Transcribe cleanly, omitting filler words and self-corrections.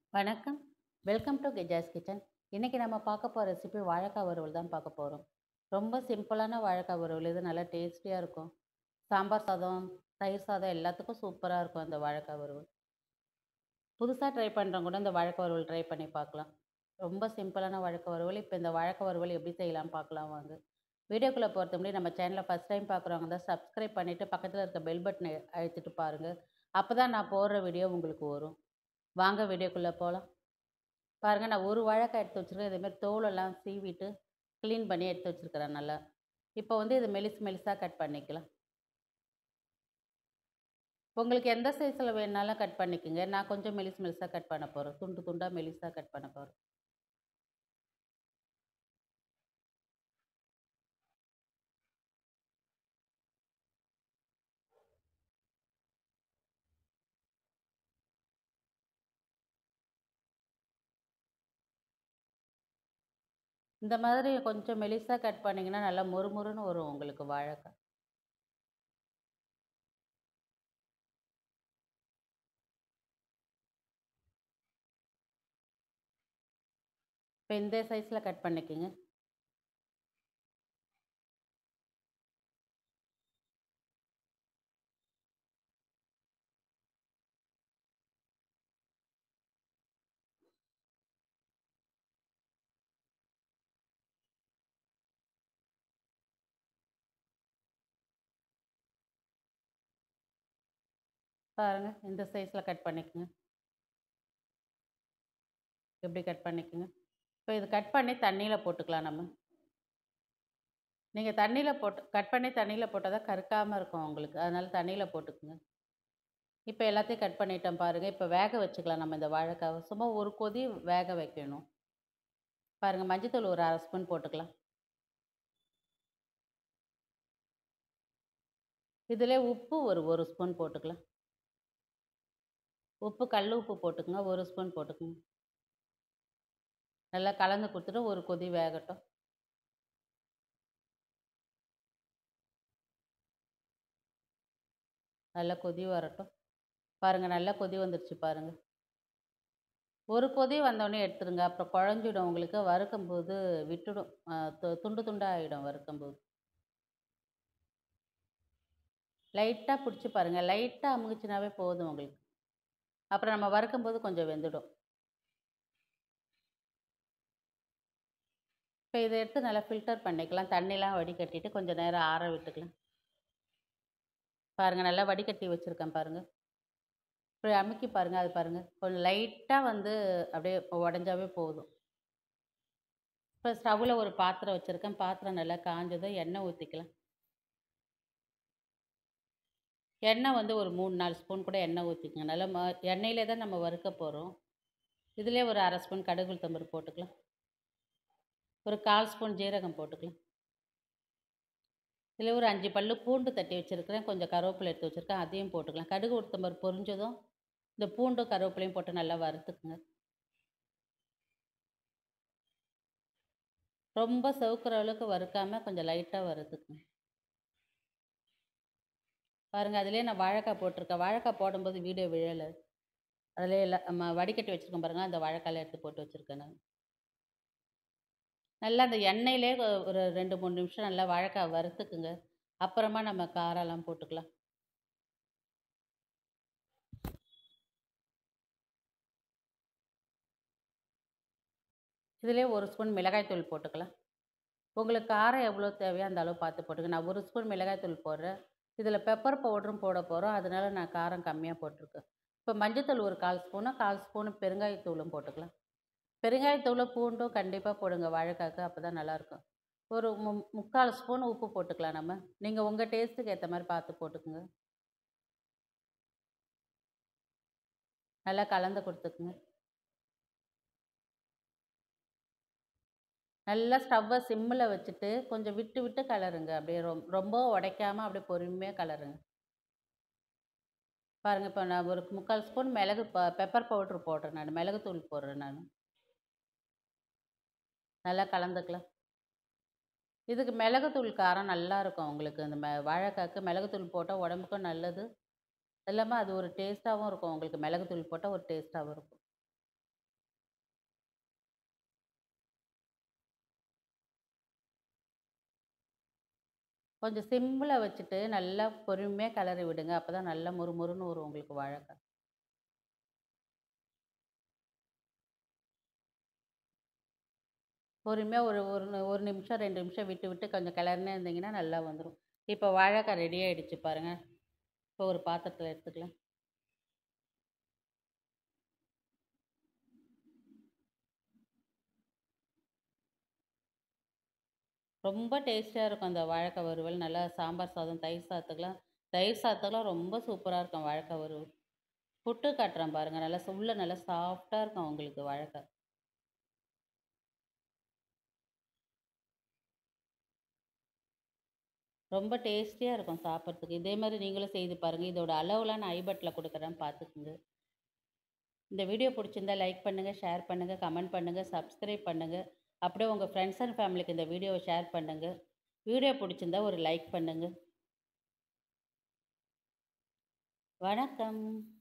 வணக்கம். Welcome to Keja's kitchen. இன்னைக்கு நம்ம பார்க்க போற ரெசிபி வாழைக்காய் வறுவல் தான் பார்க்க போறோம். ரொம்ப சிம்பிளான வாழைக்காய் வறுவல். இது நல்லா டேஸ்டியா இருக்கும். சாம்பார் சாதம், தயிர் சாதம் எல்லாத்துக்கும் சூப்பரா இருக்கும் இந்த வாழைக்காய் வறுவல். புதுசா ட்ரை பண்றவங்க கூட இந்த வாழைக்காய் வறுவல் ட்ரை பண்ணி பார்க்கலாம். ரொம்ப சிம்பிளான வாழைக்காய் வறுவல். இப்போ இந்த வாழைக்காய் வறுவல் எப்படி செய்யலாம்னு பார்க்கலாம் வாங்க. வீடியோக்குள்ள போறதுக்கு முன்னாடி நம்ம சேனலை ஃபர்ஸ்ட் டைம் பார்க்குறவங்க தான் சப்ஸ்கிரைப் பண்ணிட்டு பக்கத்துல இருக்க பெல் பட்டனை அழுத்திட்டு பாருங்க. அப்பதான் நான் போடுற வீடியோ உங்களுக்கு வரும். வாங்க வீடியோக்குள்ள போலாம். பாருங்க நான் ஒரு வாழைக்காய் எடுத்து வச்சிருக்கேன். இதே மாரி தோலெல்லாம் சீவிட்டு, கிளீன் பண்ணி எடுத்து வச்சிருக்கிறேன் நல்லா. இப்போ வந்து இத மெலிசு மெலிசா கட் பண்ணிக்கலாம். உங்களுக்கு எந்த சைஸ்ல வேணுனாலும் கட் பண்ணிக்கங்க. நான் கொஞ்சம் மெலிசு மெலிசா கட் பண்ண போறேன். துண்டு துண்டா மெலிசா கட் பண்ண போறேன். இந்த மாதிரி கொஞ்சம் மெலிசா கட் பண்ணீங்கன்னா, நல்லா மொறுமொறுன்னு வரும் உங்களுக்கு வாழைக்காய். இப்ப இந்த சைஸ்ல கட் பண்ணிக்கங்க. பாருங்க இந்த சைஸ்ல கட் பண்ணிக்கங்க. இப்படி கட் பண்ணிக்கங்க. இப்ப இது கட் பண்ணி தண்ணீல போட்டுக்கலாம் நம்ம. நீங்க தண்ணீல போட்டு கட் பண்ணி தண்ணீல போட்டா தான் கருக்காம இருக்கும் உங்களுக்கு. அதனால தண்ணீல போட்டுக்கங்க. இப்ப எல்லாத்தையும் கட் பண்ணிட்டேன் பாருங்க. இப்ப வேக வச்சுக்கலாம் நம்ம இந்த வாழைக்காவ. சும்மா ஒரு கொதி வேக வைக்கணும். பாருங்க மஞ்சத்தூள் ஒரு 1/2 ஸ்பூன் போட்டுக்கலாம். இதிலே உப்பு ஒரு 1 ஸ்பூன் போட்டுக்கலாம். உப்பு கல் உப்பு போட்டுக்கங்க. 1 ஸ்பூன் போட்டுக்கங்க. நல்லா கலந்து குடுத்துட்டு ஒரு கொதி வேகட்டும். நல்லா கொதி வரட்டும். பாருங்க நல்லா கொதி வந்துருச்சு பாருங்க. ஒரு கொதி வந்தோனே எடுத்துருங்க. அப்புறம் குழஞ்சிடும் உங்களுக்கு. வறுக்கும்போது விட்டுடும். துண்டு துண்டா ஆயிடும் வறுக்கும்போது. லைட்டா புடிச்சு பாருங்க. லைட்டா அமுங்குச்சுனாவே போதும் உங்களுக்கு. அப்புறம் நம்ம வறுக்கும்போது கொஞ்சம் வெந்துடும். இப்ப இத எடுத்து நல்லா ஃபில்டர் பண்ணிக்கலாம். தண்ணிலாம் வடிகட்டிட்டு கொஞ்சம் நேரம் ஆற விட்டுக்கலாம். பாருங்க நல்லா வடிகட்டி வச்சிருக்கேன் பாருங்க. இப்படி அமுக்கி பாருங்க. அது பாருங்க. கொஞ்சம் லைட்டா வந்து அப்படியே உடைஞ்சாவே போதும். இப்ப ஸ்டவ்ல ஒரு பாத்திரம் வச்சிருக்கேன். பாத்திரம் நல்லா காஞ்சதும் எண்ணெய் ஊத்திக்கலாம். எண்ணெய் வந்து ஒரு 3, 4 ஸ்பூன் கூட எண்ணெய் ஊத்திக்கங்க. நல்லா எண்ணெயிலே தான் நம்ம வறுக்க போறோம். இதிலேயே ஒரு 1/2 ஸ்பூன் கடுகு உளுத்தம் பருப்பு போட்டுக்கலாம். ஒரு 1/4 ஸ்பூன் ஜீரகம் போட்டுக்கலாம். இதில ஒரு 5 பல்லு பூண்டு தட்டி வச்சிருக்கிறேன். கொஞ்சம் கருவேப்பிலை எடுத்து வச்சிருக்கேன். அதையும் போட்டுக்கலாம். கடுகு உளுத்தம் பருப்பு பொரிஞ்சதும் இந்த பூண்டும் கருவேப்பிலையும் போட்டு நல்லா வறுத்துக்குங்க. ரொம்ப செவக்குற அளவுக்கு வறுக்காம கொஞ்சம் லைட்டா வறுத்துக்குங்க. பாருங்க அதிலேயே நான் வாழைக்காய் போட்டிருக்கேன். வாழைக்காய் போடும்போது வீடியோ விழல. அதிலேயே நம்ம வடிகட்டி வச்சிருக்கோம் பாருங்க, அந்த வாழைக்காய்ல எடுத்து போட்டு வச்சிருக்கேன் நான். நல்லா அந்த எண்ணெயிலே ஒரு 2, 3 நிமிஷம் நல்லா வாழைக்காய் வறுத்துக்குங்க. அப்புறமா நம்ம காரம்லாம் போட்டுக்கலாம். இதிலேயே 1 ஸ்பூன் மிளகாய் தூள் போட்டுக்கலாம். உங்களுக்கு காரம் எவ்வளோ தேவையோ அந்த அளவு பார்த்து போட்டுக்கங்க. நான் 1 ஸ்பூன் மிளகாய் தூள் போடுறேன். இதில பெப்பர் பவுடரும் போட போறோம். அதனால நான் காரம் கம்மியா போட்டுருக்கேன். இப்போ மஞ்சத்தூள் ஒரு 1/4 ஸ்பூனு, 1/4 ஸ்பூனு பெருங்காயத்தூளும் போட்டுக்கலாம். பெருங்காயத்தூளும் பூண்டும் கண்டிப்பா போடுங்க வாழைக்காய்க்கு. அப்பதான் நல்லாயிருக்கும். ஒரு 3/4 ஸ்பூன் உப்பு போட்டுக்கலாம் நம்ம. நீங்க உங்க டேஸ்ட்டுக்கு ஏத்த மாரி பார்த்து போட்டுக்கங்க. நல்லா கலந்து குடுத்துக்குங்க. நல்லா ஸ்டவ்வ சிம்ல வச்சுட்டு, கொஞ்சம் விட்டு விட்டு கெளறுங்க. அப்படியே ரொம்ப உடைக்காம அப்படியே பொறுமையா கெளறுங்க. பாருங்க இப்ப நான் ஒரு 3/4 ஸ்பூன் மிளகு பெப்பர் பவுடர் போடுறேன் நானு. மிளகுத்தூள் போடுறேன் நானு. நல்லா கலந்துக்கலாம். இதுக்கு மிளகுத்தூள் காரம் நல்லாருக்கும் உங்களுக்கு. அந்த வாழைக்காய்க்கு மிளகுத்தூள் போட்டா உடம்புக்கும் நல்லது. இல்லாம அது ஒரு டேஸ்ட்டாவும் இருக்கும் உங்களுக்கு. மிளகுத்தூள் போட்டா ஒரு டேஸ்ட்டாவும் இருக்கும். கொஞ்சம் சிம்ல வச்சுட்டு நல்லா பொறுமையா கிளறி விடுங்க. அப்பதான் நல்லா மொறுமொறுன்னு வரும் உங்களுக்கு வாழைக்காய். பொறுமையா ஒரு ஒரு 1 நிமிஷம், 2 நிமிஷம் விட்டு, விட்டு கொஞ்சம் கிளறினே இருந்தீங்கன்னா நல்லா வந்துரும். இப்போ வாழைக்காய் ரெடி ஆயிடுச்சு பாருங்க. இப்போ ஒரு பாத்திரத்தில எடுத்துக்கலாம். ரொம்ப டேஸ்டியா இருக்கும் அந்த வாழைக்காய் வறுவல். நல்லா சாம்பார் சாதம், தயிர் சாதத்துக்குலாம் ரொம்ப சூப்பரா இருக்கும் வாழைக்காய் வறுவல். புட்டு காட்டுறேன் பாருங்க. நல்லா உள்ள நல்லா சாஃப்ட்டா இருக்கும் உங்களுக்கு வாழைக்காய். ரொம்ப டேஸ்டியா இருக்கும் சாப்பிட்றதுக்கு. இதே மாரி நீங்களும் செய்து பாருங்க. இதோட அளவுலாம் நான் ஐபட்ல குடுக்குறேன் பார்த்துக்குங்க. இந்த வீடியோ பிடிச்சிருந்தா லைக் பண்ணுங்க, ஷேர் பண்ணுங்க, கமெண்ட் பண்ணுங்க, சப்ஸ்கிரைப் பண்ணுங்க. அப்படியே உங்க ஃப்ரெண்ட்ஸ் அண்ட் ஃபேமிலிக்கு இந்த வீடியோவ ஷேர் பண்ணுங்க. வீடியோ பிடிச்சிருந்தா ஒரு லைக் பண்ணுங்க. வணக்கம்.